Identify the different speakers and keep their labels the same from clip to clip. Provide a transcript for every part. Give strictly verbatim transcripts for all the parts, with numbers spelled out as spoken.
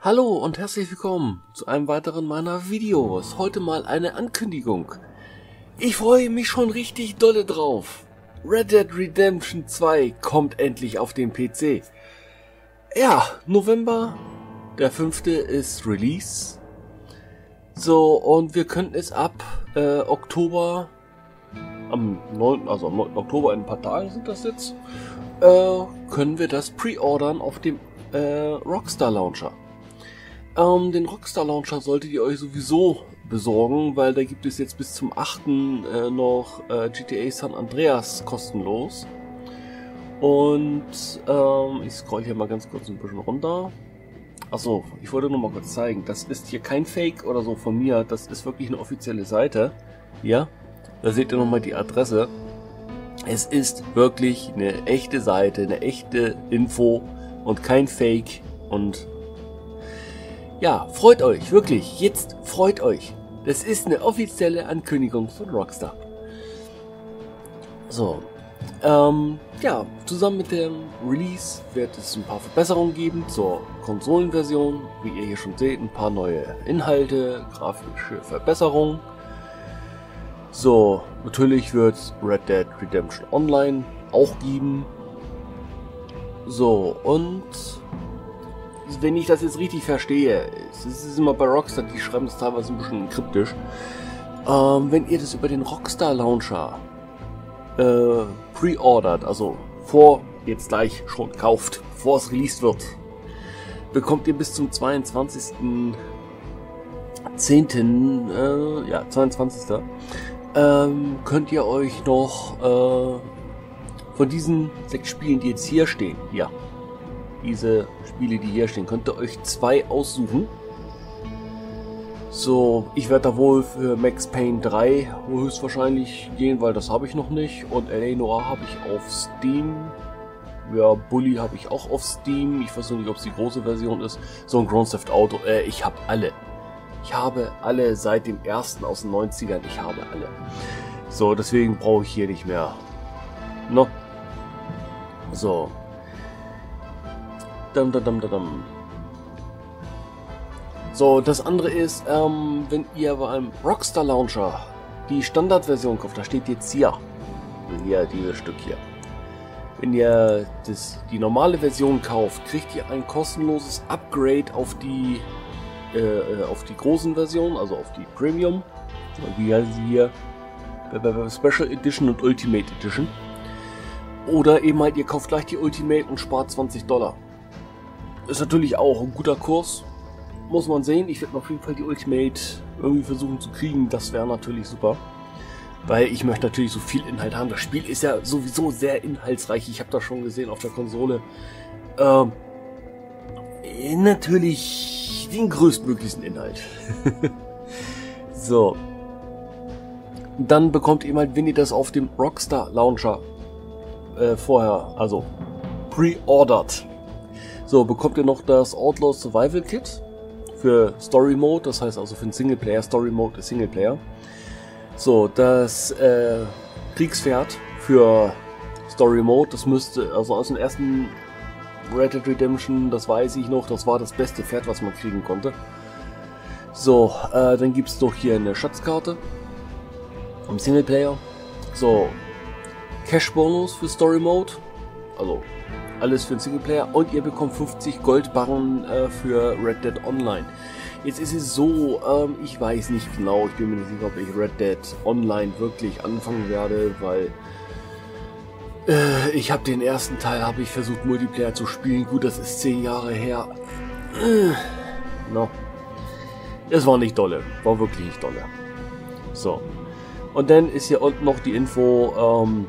Speaker 1: Hallo und herzlich willkommen zu einem weiteren meiner Videos. Heute mal eine Ankündigung. Ich freue mich schon richtig dolle drauf. Red Dead Redemption zwei kommt endlich auf den P C. Ja, November, der fünfte ist Release. So, und wir könnten es ab äh, Oktober, am neunten, also am neunten Oktober, in ein paar Tagen sind das jetzt, äh, können wir das pre-ordern auf dem äh, Rockstar Launcher. Ähm, den Rockstar Launcher solltet ihr euch sowieso besorgen, weil da gibt es jetzt bis zum achten Äh, noch äh, G T A San Andreas kostenlos. Und ähm, ich scroll hier mal ganz kurz ein bisschen runter. Achso, ich wollte nur mal kurz zeigen, das ist hier kein Fake oder so von mir, das ist wirklich eine offizielle Seite. Hier, da seht ihr nochmal die Adresse. Es ist wirklich eine echte Seite, eine echte Info und kein Fake. Und ja, freut euch, wirklich, jetzt freut euch. Das ist eine offizielle Ankündigung von Rockstar. So, ähm, ja, zusammen mit dem Release wird es ein paar Verbesserungen geben zur Konsolenversion. Wie ihr hier schon seht, ein paar neue Inhalte, grafische Verbesserungen. So, natürlich wird es Red Dead Redemption Online auch geben. So, und wenn ich das jetzt richtig verstehe, es ist immer bei Rockstar, die schreiben das teilweise ein bisschen kryptisch. Ähm, wenn ihr das über den Rockstar Launcher äh, pre-ordert, also vor jetzt gleich schon kauft, bevor es released wird, bekommt ihr bis zum zweiundzwanzigsten zehnten Äh, ja, zweiundzwanzigsten Ähm, könnt ihr euch noch äh, von diesen sechs Spielen, die jetzt hier stehen, hier, diese Spiele, die hier stehen, könnt ihr euch zwei aussuchen. So, ich werde da wohl für Max Payne drei höchstwahrscheinlich gehen, weil das habe ich noch nicht. Und L A Noire habe ich auf Steam. Ja, Bully habe ich auch auf Steam. Ich weiß noch nicht, ob es die große Version ist. So ein Grand Theft Auto. Äh, ich habe alle. Ich habe alle seit dem ersten aus den neunzigern. Ich habe alle. So, deswegen brauche ich hier nicht mehr. No. So. Dum, dum, dum, dum. So, das andere ist, ähm, wenn ihr beim Rockstar Launcher die Standardversion kauft, da steht jetzt hier, hier dieses Stück hier. Wenn ihr das, die normale Version kauft, kriegt ihr ein kostenloses Upgrade auf die, äh, auf die großen Versionen, also auf die Premium, wie heißt sie hier, Special Edition und Ultimate Edition. Oder eben halt, ihr kauft gleich die Ultimate und spart zwanzig Dollar. Ist natürlich auch ein guter Kurs. Muss man sehen. Ich werde auf jeden Fall die Ultimate irgendwie versuchen zu kriegen. Das wäre natürlich super. Weil ich möchte natürlich so viel Inhalt haben. Das Spiel ist ja sowieso sehr inhaltsreich. Ich habe das schon gesehen auf der Konsole. Ähm, natürlich den größtmöglichen Inhalt. So. Dann bekommt ihr halt, wenn ihr das auf dem Rockstar Launcher äh, vorher, also pre-ordert, so, bekommt ihr noch das Outlaw Survival Kit für Story Mode, das heißt also für den Singleplayer. Story Mode ist Singleplayer. So, das äh, Kriegspferd für Story Mode, das müsste, also aus dem ersten Red Dead Redemption, das weiß ich noch, das war das beste Pferd, was man kriegen konnte. So, äh, dann gibt es noch hier eine Schatzkarte im Singleplayer. So, Cash Bonus für Story Mode, also alles für den Singleplayer, und ihr bekommt fünfzig Goldbarren äh, für Red Dead Online. Jetzt ist es so, ähm, ich weiß nicht genau, ich bin mir nicht sicher, ob ich Red Dead Online wirklich anfangen werde, weil äh, ich habe den ersten Teil, habe ich versucht Multiplayer zu spielen. Gut, das ist zehn Jahre her. Äh, no. Es war nicht dolle, war wirklich nicht dolle. So, und dann ist hier unten noch die Info, ähm,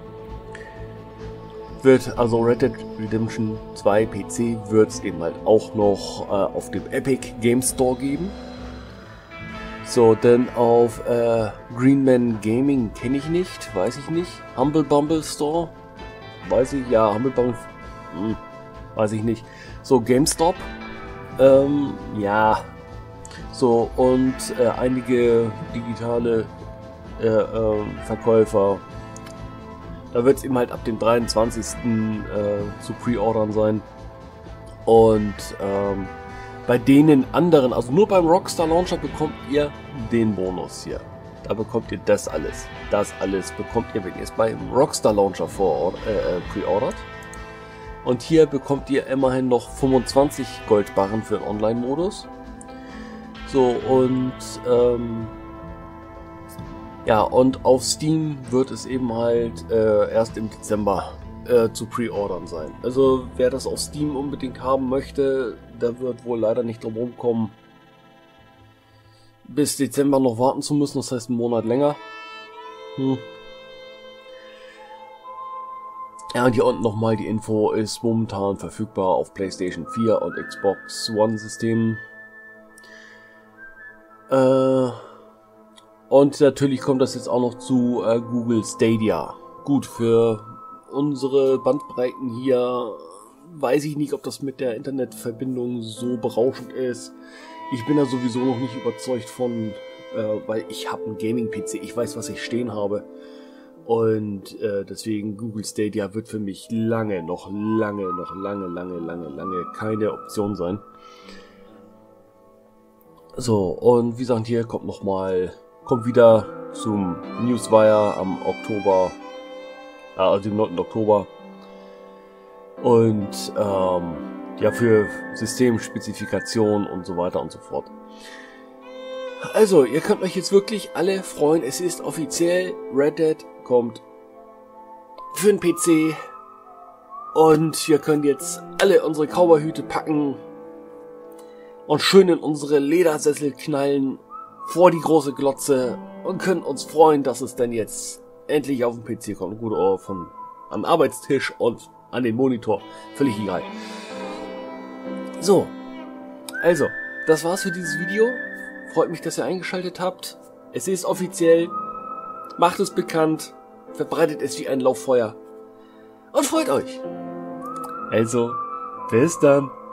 Speaker 1: wird also Red Dead Redemption zwei P C wird es eben halt auch noch äh, auf dem Epic Game Store geben. So, denn auf äh, Greenman Gaming kenne ich nicht, weiß ich nicht. Humble Bumble Store, weiß ich, ja, Humble Bumble, hm, weiß ich nicht. So, GameStop, ähm, ja, so, und äh, einige digitale äh, äh, Verkäufer. Da wird es eben halt ab dem dreiundzwanzigsten Äh, zu pre-ordern sein. Und ähm, Bei denen anderen, also nur beim Rockstar Launcher bekommt ihr den Bonus hier. Da bekommt ihr das alles. Das alles bekommt ihr, wenn ihr es beim Rockstar Launcher vor äh, pre-ordert. Und hier bekommt ihr immerhin noch fünfundzwanzig Goldbarren für den Online-Modus. So, und ähm, ja, und auf Steam wird es eben halt äh, erst im Dezember äh, zu pre-ordern sein. Also wer das auf Steam unbedingt haben möchte, der wird wohl leider nicht drum rumkommen, bis Dezember noch warten zu müssen, das heißt einen Monat länger. Hm. Ja, und hier unten nochmal die Info, ist momentan verfügbar auf PlayStation vier und Xbox One Systemen. Äh, und natürlich kommt das jetzt auch noch zu äh, Google Stadia. Gut, für unsere Bandbreiten hier weiß ich nicht, ob das mit der Internetverbindung so berauschend ist. Ich bin da sowieso noch nicht überzeugt von, äh, weil ich habe einen Gaming-P C, ich weiß, was ich stehen habe. Und äh, deswegen Google Stadia wird für mich lange, noch lange, noch lange, lange, lange, lange keine Option sein. So, und wie gesagt, hier kommt nochmal, kommt wieder zum Newswire am Oktober, äh, also dem neunten Oktober. Und ähm, ja, für Systemspezifikation und so weiter und so fort. Also, ihr könnt euch jetzt wirklich alle freuen. Es ist offiziell, Red Dead kommt für den P C. Und wir können jetzt alle unsere Cowboyhüte packen und schön in unsere Ledersessel knallen vor die große Glotze und können uns freuen, dass es dann jetzt endlich auf den P C kommt. Gut, oder von am Arbeitstisch und an den Monitor. Völlig egal. So, also, das war's für dieses Video. Freut mich, dass ihr eingeschaltet habt. Es ist offiziell. Macht es bekannt. Verbreitet es wie ein Lauffeuer. Und freut euch. Also, bis dann.